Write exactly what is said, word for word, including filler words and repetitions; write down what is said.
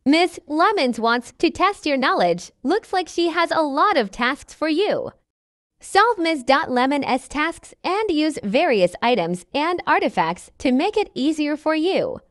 Miss Lemons wants to test your knowledge. Looks like she has a lot of tasks for you. Solve Miz Lemon's tasks and use various items and artifacts to make it easier for you.